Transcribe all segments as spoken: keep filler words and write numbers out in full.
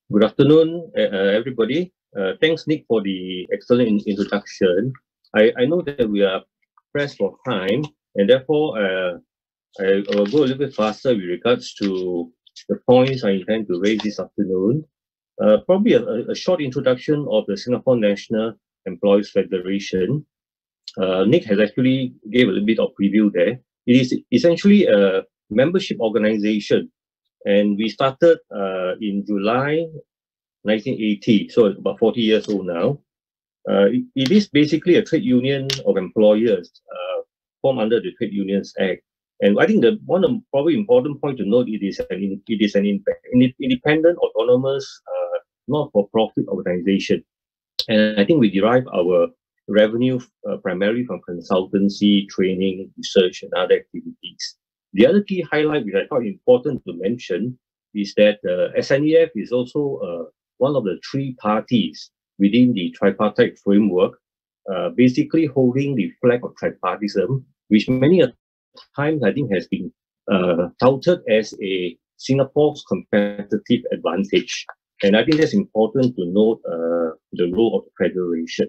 Good afternoon, uh, everybody. Uh, thanks, Nick, for the excellent in introduction. I, I know that we are pressed for time, and therefore uh, I will go a little bit faster with regards to the points I intend to raise this afternoon. Uh, probably a, a short introduction of the Singapore National Employees Federation. Uh, Nick has actually gave a little bit of preview there. It is essentially a membership organization, and we started uh, in July nineteen eighty, so about forty years old now. Uh, it, it is basically a trade union of employers uh, formed under the Trade Unions Act. And I think the one of probably important point to note, it is an it is an independent, autonomous, uh, not-for-profit organization. And I think we derive our revenue uh, primarily from consultancy, training, research, and other activities. The other key highlight, which I thought important to mention, is that uh, S N E F is also uh, one of the three parties within the tripartite framework, uh, basically holding the flag of tripartism, which many times I think has been uh, touted as a Singapore's competitive advantage. And I think that's important to note uh, the role of the federation.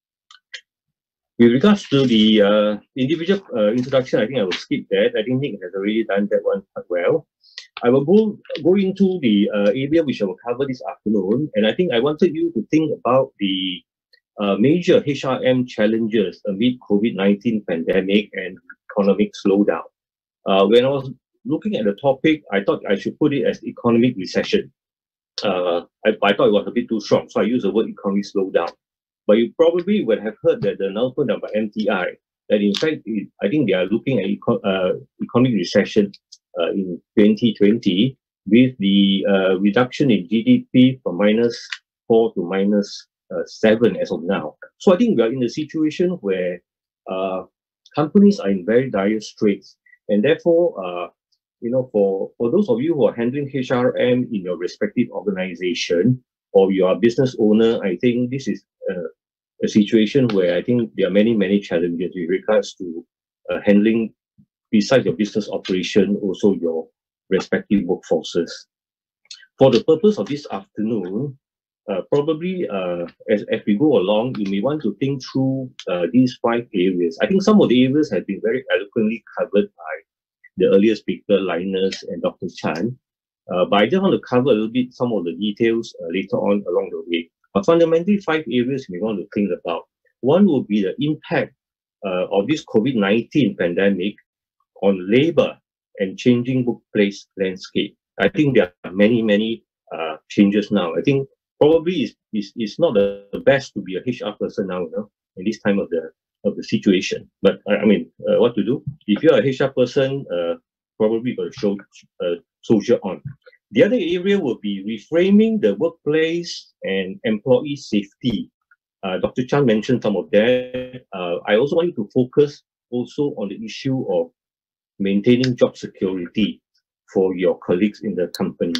With regards to the uh, individual uh, introduction, I think I will skip that. I think Nick has already done that one quite well. I will go, go into the uh, area which I will cover this afternoon. And I think I wanted you to think about the uh, major H R M challenges amid COVID nineteen pandemic and economic slowdown. Uh, when I was looking at the topic, I thought I should put it as economic recession. Uh, I, I thought it was a bit too strong, so I used the word economic slowdown. But you probably would have heard that the announcement of M T I, that in fact, it, I think they are looking at eco uh, economic recession uh, in twenty twenty, with the uh, reduction in G D P from minus four to minus uh, seven as of now. So I think we are in a situation where uh, companies are in very dire straits, and therefore, uh, you know, for, for those of you who are handling H R M in your respective organization, or you are a business owner, I think this is uh, a situation where I think there are many, many challenges with regards to uh, handling, besides your business operation, also your respective workforces. For the purpose of this afternoon, uh, probably uh, as, as we go along, you may want to think through uh, these five areas. I think some of the areas have been very eloquently covered by the earlier speaker, Linus and Doctor Chan. Uh, but I just want to cover a little bit some of the details uh, later on along the way. But fundamentally, five areas we want to think about. One will be the impact uh, of this COVID nineteen pandemic on labor and changing workplace landscape. I think there are many, many uh, changes now. I think probably it's, it's, it's not the, the best to be a H R person now, you know, in this time of the of the situation. But I, I mean, uh, what to do? If you're a H R person, uh, probably got to show uh, soldier on. The other area will be reframing the workplace and employee safety. Uh, Doctor Chan mentioned some of that. Uh, I also want you to focus also on the issue of maintaining job security for your colleagues in the company.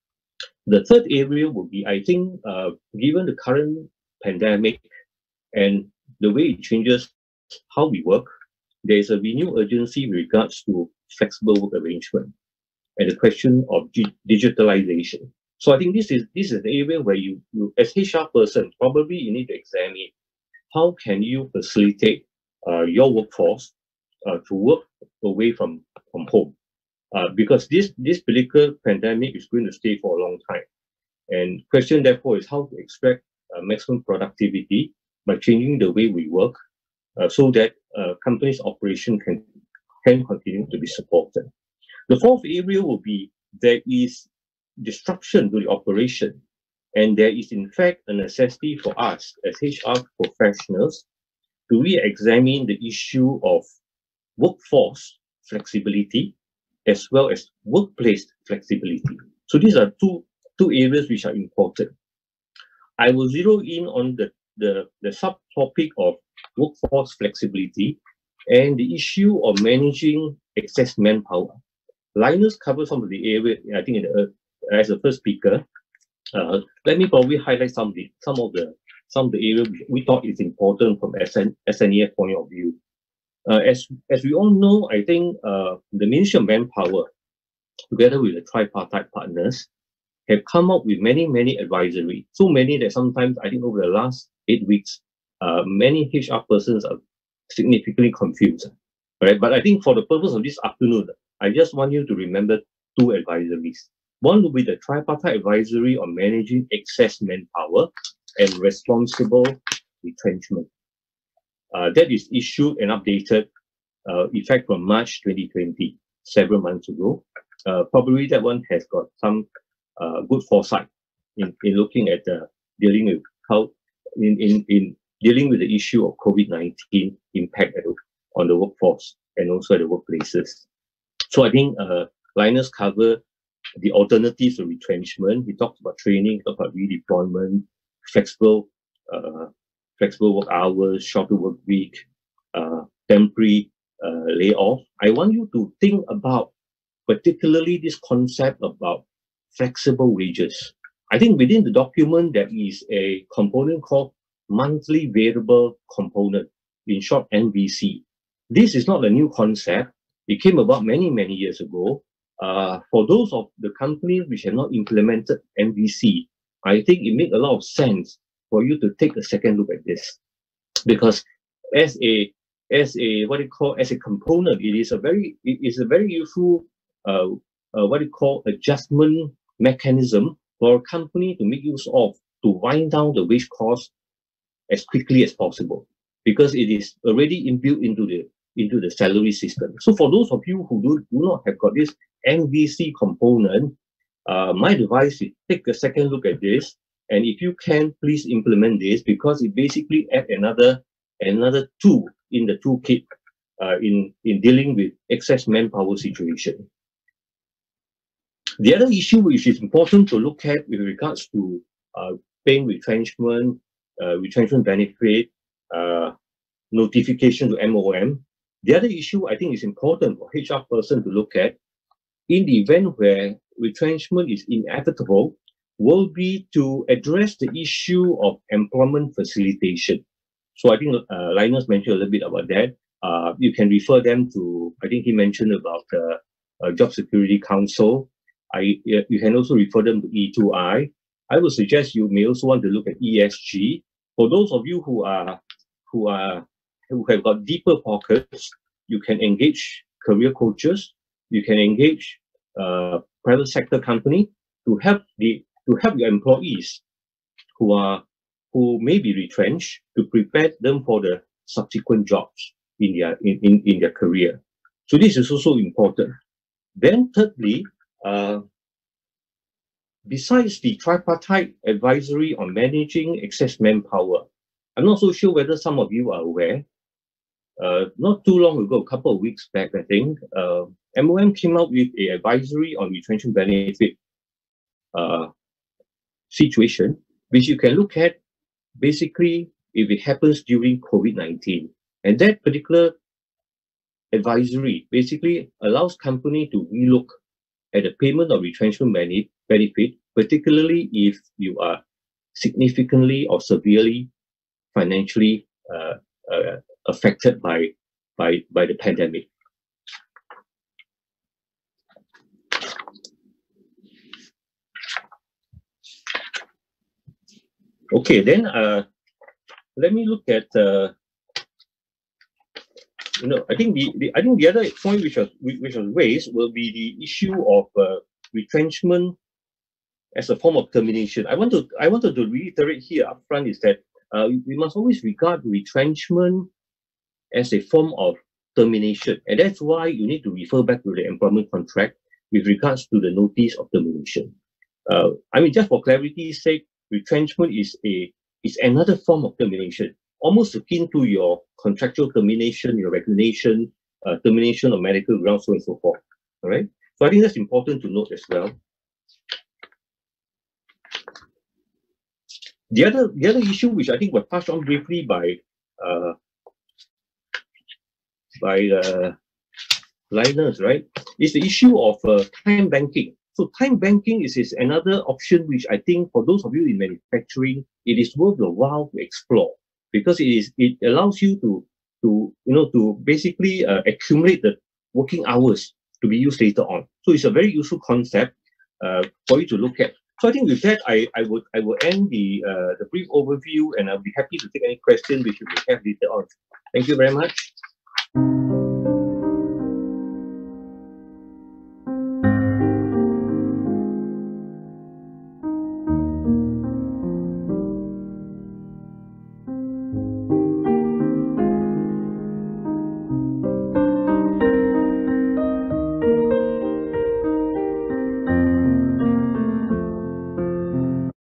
The third area will be, I think, uh, given the current pandemic and the way it changes how we work, there is a renewed urgency in regards to flexible work arrangement and the question of digitalization. So I think this is this is the area where you, you as H R person, probably you need to examine how can you facilitate uh, your workforce uh, to work away from, from home. Uh, because this, this particular pandemic is going to stay for a long time. And question therefore is how to extract uh, maximum productivity by changing the way we work uh, so that uh, companies' operation can, can continue to be supported. The fourth area will be there is disruption to the operation, and there is in fact a necessity for us as H R professionals to re-examine the issue of workforce flexibility as well as workplace flexibility. So these are two, two areas which are important. I will zero in on the, the, the subtopic of workforce flexibility and the issue of managing excess manpower. Linus covered some of the area, I think, in the, uh, as the first speaker. Uh, let me probably highlight some of the some of the some of the areas we thought is important from S N E F point of view. Uh, as as we all know, I think uh, the Ministry of Manpower, together with the tripartite partners, have come up with many, many advisory. So many that sometimes I think over the last eight weeks, uh, many H R persons are significantly confused. Right? But I think for the purpose of this afternoon, I just want you to remember two advisories. One will be the tripartite advisory on managing excess manpower and responsible retrenchment. Uh, that is issued and updated uh, effect from March twenty twenty, several months ago. Uh, probably that one has got some uh, good foresight in, in looking at uh, dealing with how in, in, in dealing with the issue of COVID nineteen impact at, on the workforce and also at the workplaces. So I think uh, Linus covered the alternatives to retrenchment. He talked about training, he talked about redeployment, flexible, uh, flexible work hours, shorter work week, uh, temporary uh, layoff. I want you to think about particularly this concept about flexible wages. I think within the document there is a component called monthly variable component, in short M V C. This is not a new concept. It came about many, many years ago. Uh, for those of the companies which have not implemented M V C, I think it makes a lot of sense for you to take a second look at this. Because as a, as a, what you call, as a component, it is a very, it is a very useful, uh, uh, what you call adjustment mechanism for a company to make use of to wind down the wage cost as quickly as possible, because it is already inbuilt into the into the salary system. So for those of you who do, do not have got this M V C component, uh, my advice is take a second look at this, and if you can, please implement this, because it basically adds another another tool in the toolkit uh, in in dealing with excess manpower situation. The other issue which is important to look at with regards to uh, paying retrenchment, uh, retrenchment benefit, uh, notification to M O M. The other issue I think is important for H R person to look at in the event where retrenchment is inevitable will be to address the issue of employment facilitation. So I think uh, Linus mentioned a little bit about that. Uh, you can refer them to, I think he mentioned about uh, uh, Job Security Council. I, you can also refer them to E two I. I would suggest you may also want to look at E S G. For those of you who are who are who have got deeper pockets, you can engage career coaches. You can engage uh, private sector company to help the to help your employees who are who may be retrenched to prepare them for the subsequent jobs in their in, in, in their career. So this is also important. Then thirdly, uh, besides the tripartite advisory on managing excess manpower, I'm not so sure whether some of you are aware. Uh, not too long ago, a couple of weeks back, I think, uh, M O M came out with an advisory on retrenchment benefit uh, situation, which you can look at basically if it happens during COVID nineteen. And that particular advisory basically allows company to relook at the payment of retrenchment benefit, particularly if you are significantly or severely financially uh, uh, affected by, by, by the pandemic. Okay, then uh, let me look at, uh, you know, I think the, the I think the other point which was which was raised will be the issue of uh, retrenchment as a form of termination. I want to I wanted to reiterate here upfront is that uh, we must always regard retrenchment as a form of termination, and that's why you need to refer back to the employment contract with regards to the notice of termination. Uh, I mean, just for clarity's sake, retrenchment is a is another form of termination, almost akin to your contractual termination, your resignation, uh, termination of medical grounds, so on and so forth. All right. So I think that's important to note as well. The other the other issue, which I think was touched on briefly by uh, by uh, Linus, right, is the issue of uh, time banking. So time banking is, is another option which I think for those of you in manufacturing, it is worth a while to explore, because it is it allows you to to you know to basically uh, accumulate the working hours to be used later on. So it's a very useful concept uh, for you to look at. So I think with that, I, I would I will end the uh, the brief overview, and I'll be happy to take any questions which you may have later on. Thank you very much.